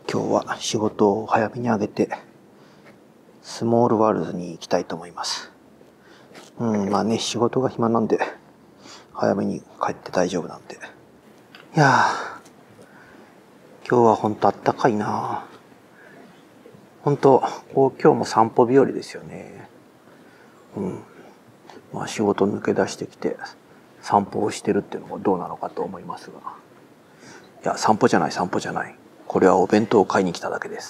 今日は仕事を早めに上げてスモールワールズに行きたいと思います。まあね、仕事が暇なんで早めに帰って大丈夫なんで。いやー、今日はほんとあったかいな。ほんと今日も散歩日和ですよね。まあ仕事抜け出してきて散歩をしてるっていうのもどうなのかと思いますが、いや、散歩じゃない。これはお弁当を買いに来ただけです。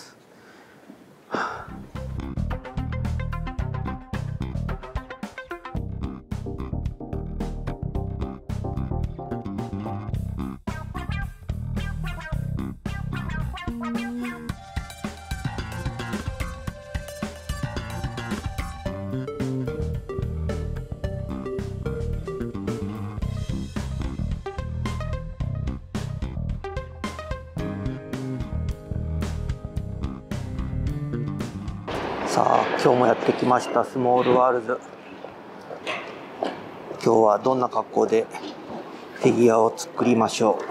さあ、今日もやってきましたスモールワールズ。今日はどんな格好でフィギュアを作りましょう。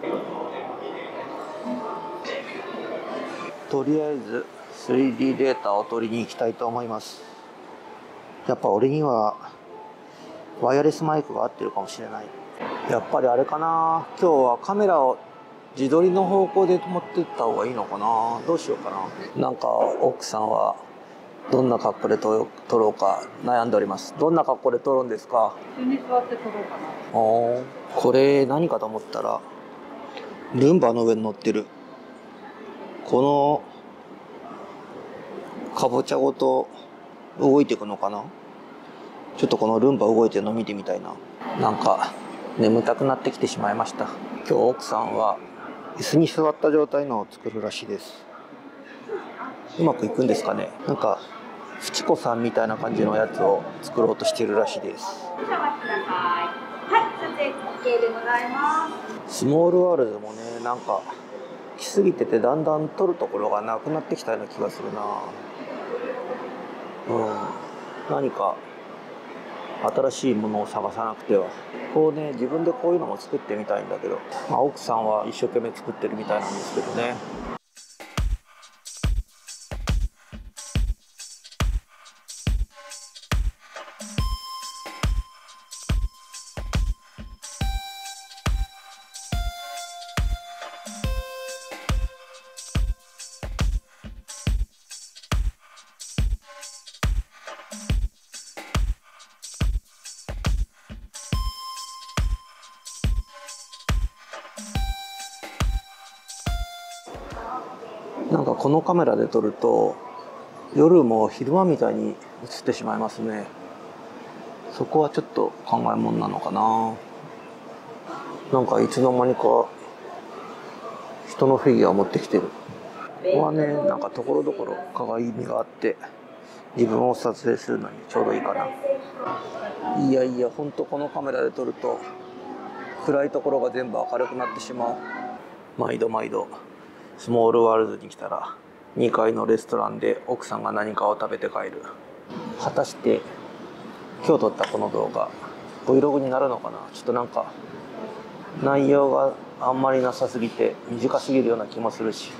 とりあえず 3D データを取りに行きたいと思います。やっぱ俺にはワイヤレスマイクが合ってるかもしれない。やっぱりあれかな、今日はカメラを自撮りの方向で持ってった方がいいのかな。どうしようかな。なんか奥さんはどんな格好で撮ろうか悩んでおります。どんな格好で撮るんですか？ 普通に座って撮ろうかな。 これ何かと思ったらルンバの上に乗ってるこのかぼちゃごと動いていくのかな。ちょっとこのルンバ動いてるの見てみたいな。なんか眠たくなってきてしまいました。今日奥さんは椅子に座った状態のを作るらしいです。うまくいくんですかね。なんかフチ子さんみたいな感じのやつを作ろうとしてるらしいです。スモールワールズもね、なんか来すぎててだんだん撮るところがなくなってきたような気がするな。何か新しいものを探さなくては。こうね、自分でこういうのも作ってみたいんだけど、奥さんは一生懸命作ってるみたいなんですけどね。なんかこのカメラで撮ると夜も昼間みたいに映ってしまいますね。そこはちょっと考えもんなのかな。なんかいつの間にか人のフィギュアを持ってきてる。ここはね、なんかところどころ鏡があって自分を撮影するのにちょうどいいかな。いやほんとこのカメラで撮ると暗いところが全部明るくなってしまう。毎度スモールワールズに来たら2階のレストランで奥さんが何かを食べて帰る。果たして今日撮ったこの動画 Vlog になるのかな。ちょっとなんか内容があんまりなさすぎて短すぎるような気もするし、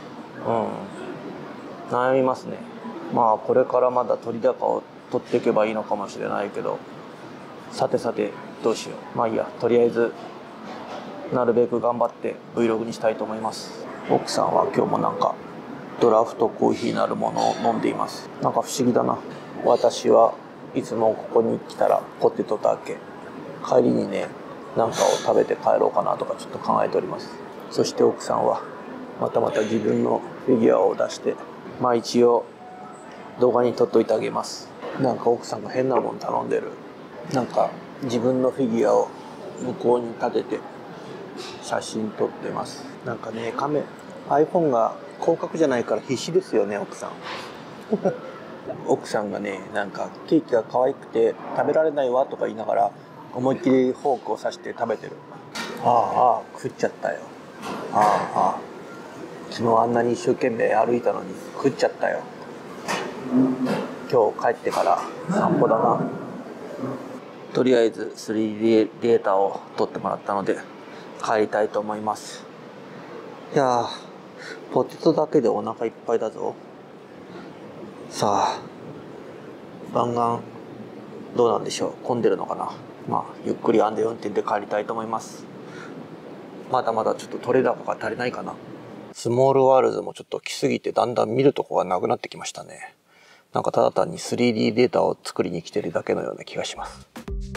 悩みますね。まあこれからまだ撮り高を撮っていけばいいのかもしれないけど、さてどうしよう。まあいいや、とりあえずなるべく頑張って Vlog にしたいと思います。奥さんは今日もなんかドラフトコーヒーなるものを飲んでいます。なんか不思議だな。私はいつもここに来たらポテトだけ。帰りにね、なんかを食べて帰ろうかなとかちょっと考えております。そして奥さんはまた自分のフィギュアを出して、一応動画に撮っといてあげます。なんか奥さんが変なもん頼んでる。なんか自分のフィギュアを向こうに立てて写真撮ってます。なんかね、iPhone が広角じゃないから必死ですよね、奥さん。奥さんがね、なんかケーキが可愛くて食べられないわとか言いながら思いっきりフォークを刺して食べてる。食っちゃったよ。昨日あんなに一生懸命歩いたのに食っちゃったよ。今日帰ってから散歩だな。とりあえず 3D データを撮ってもらったので帰りたいと思います。いやー、 ポテトだけでお腹いっぱいだぞ。さあ湾岸どうなんでしょう。混んでるのかな。まあゆっくり安全運転で帰りたいと思います。まだまだちょっと取れ高が足りないかな。スモールワールズもちょっと来すぎてだんだん見るとこがなくなってきましたね。なんかただ単に 3D データを作りに来てるだけのような気がします。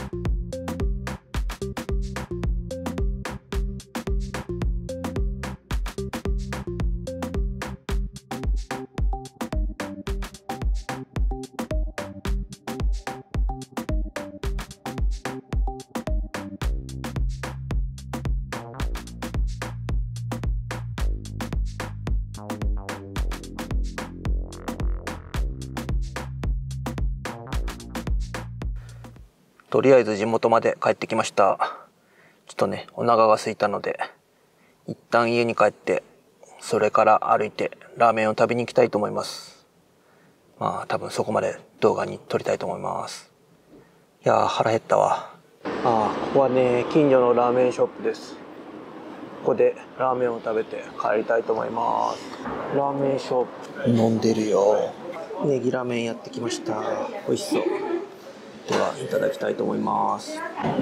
とりあえず地元まで帰ってきました。ちょっとね、お腹が空いたので、一旦家に帰って、それから歩いてラーメンを食べに行きたいと思います。まあ多分そこまで動画に撮りたいと思います。いやー腹減ったわ。ここはね、近所のラーメンショップです。ここでラーメンを食べて帰りたいと思います。ラーメンショップ飲んでるよ。ネギラーメンやってきました。美味しそう。ではいただきたいと思います。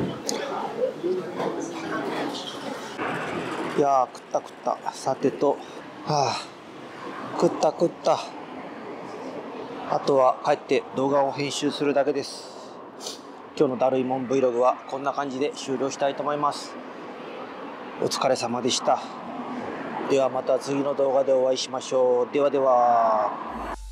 いやー食ったさてと、食った。あとは帰って動画を編集するだけです。今日のだるいもん Vlog はこんな感じで終了したいと思います。お疲れ様でした。ではまた次の動画でお会いしましょう。ではでは。